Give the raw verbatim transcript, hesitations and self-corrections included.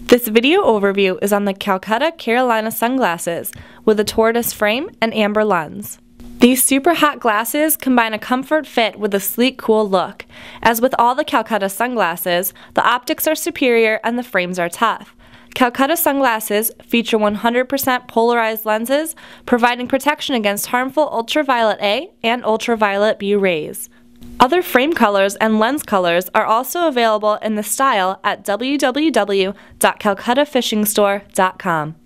This video overview is on the Calcutta Carolina Sunglasses with a tortoise frame and amber lens. These super hot glasses combine a comfort fit with a sleek, cool look. As with all the Calcutta sunglasses, the optics are superior and the frames are tough. Calcutta sunglasses feature one hundred percent polarized lenses, providing protection against harmful ultraviolet A and ultraviolet B rays. Other frame colors and lens colors are also available in the style at w w w dot calcutta fishing store dot com.